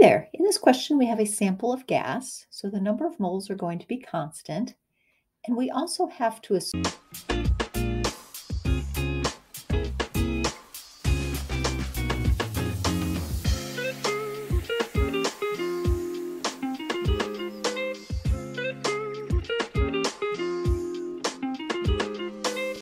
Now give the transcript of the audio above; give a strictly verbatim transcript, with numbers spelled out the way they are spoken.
there. In this question, we have a sample of gas, so the number of moles are going to be constant, and we also have to assume